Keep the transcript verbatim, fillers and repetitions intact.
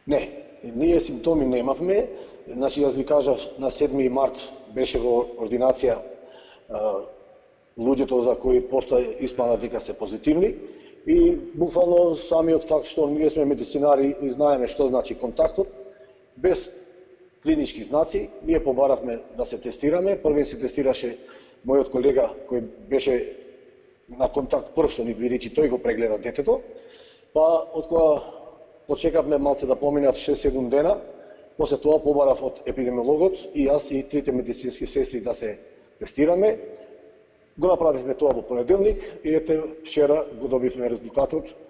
Не, ние симптоми немавме. Значи, јас ви кажав, на седми март беше во ординација луѓето за кои после испанат дека се позитивни и буквално самиот факт што ние сме медицинари и знаеме што значи контактот, без клинички знаци, ние побаравме да се тестираме. Првен се тестираше мојот колега кој беше на контакт прв со ни, бидејќи тој го прегледа детето, па од кога почекавме малце да поминат шест-седум дена, после тоа побарав од епидемиологот и јас и трите медицински сестри да се тестираме. Го направивме тоа во понеделник и ете вчера го добивме резултатот